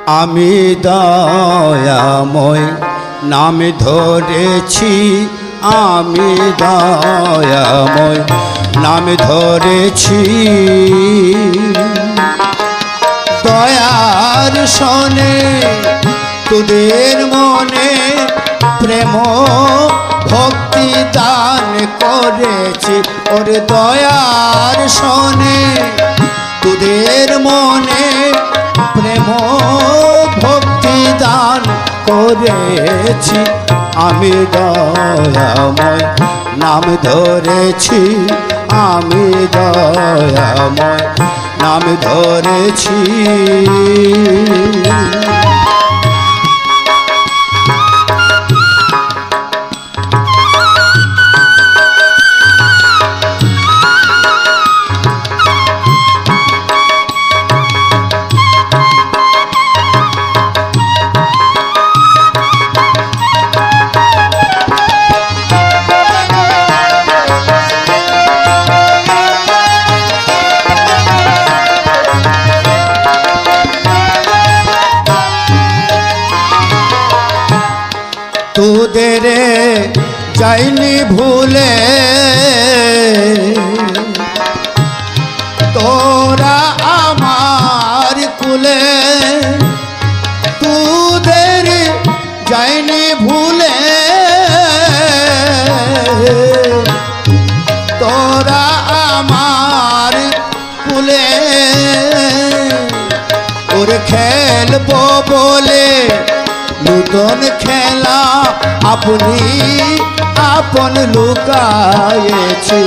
আমি দয়াময় নাম ধরেছি, আমি দয়াময় নাম ধরেছি। দয়ার শোনে তোদের মনে প্রেম ভক্তি দান করেছি। ওরে দয়ার শোনে তোদের মনে প্রেম ভক্তি দান করেছি। আমি দয়াময় নাম ধরেছি, আমি দয়াময় নাম ধরেছি। তোদের যাইনি ভুলে তোরা আমার কুলে, তোদের যাইনি ভুলে তোরা আমার কুলে। ওরে খেলবো বলে নূতন খেলা আপনি আপন লুকায়েছি।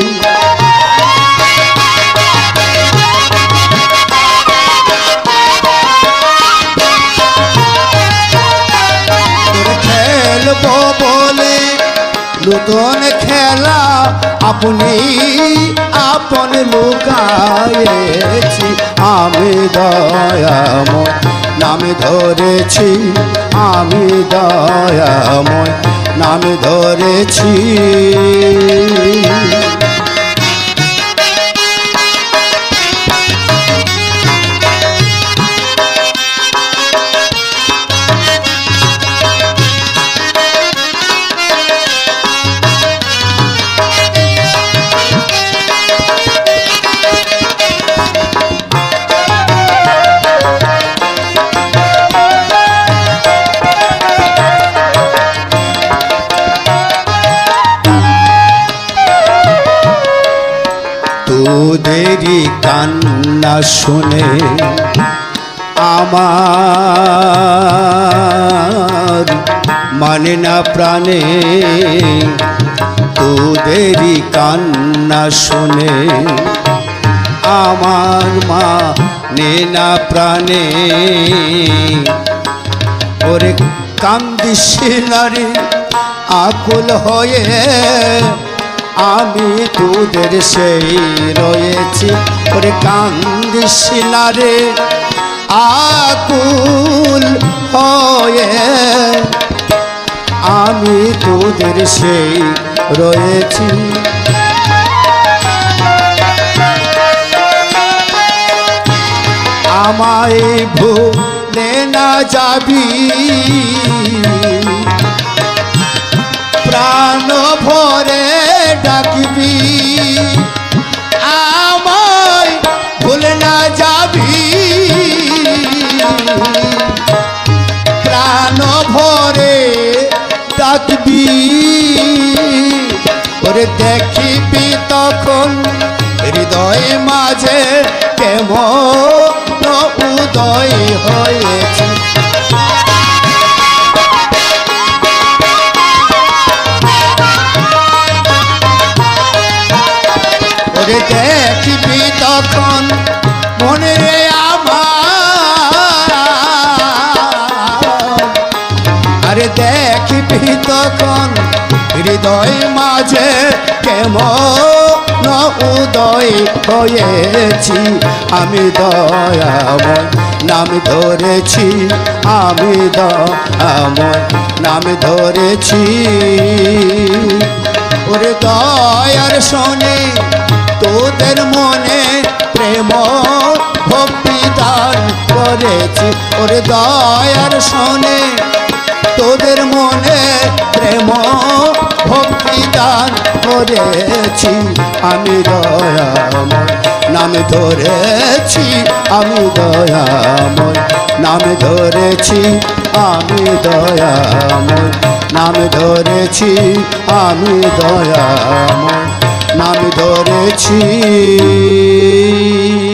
খেলবো বলে নূতন খেলা আপনি আপন লুকায়েছি। আমি দয়াময় নাম ধরেছি, আমি দয়াময় নাম ধরেছি। তোদেরই কান্না শুনে আমার মানে না প্রাণে, তোদেরই কান্না শুনে আমার মানে না প্রাণে। ওরে কান্দিস নারী আকুল হয়ে আমি তোদের সেই রয়েছি। ওরে কান্দিস না রে আকুল হয়ে আমি তোদের সেই রয়েছি। আমায় ভুলে না যাবি প্রাণ ভরে ডাকবি, আমায় ভুলে না যাবি প্রাণ ভরে ডাকবি। ওরে দেখিবি তখন হৃদয় মাঝে কেমন উদয় হয়েছে। দেখিবি তখন মনে আমার, আরে দেখিবি তখন হৃদয় মাঝে কেমন উদয় হয়েছি। আমি দয়াময় নাম ধরেছি, আমি দয়াময় নাম ধরেছি। ওরে দয়ার শোনে তোদের মনে প্রেম ভক্তি দান করেছি ওর দয়ার শোনে তোদের মনে প্রেম ভক্তি দান করেছি আমি দয়াময় নাম ধরেছি আমি দয়াময় নাম ধরেছি আমি দয়াময় নাম ধরেছি আমি দয়াময় নাম ধরেছি।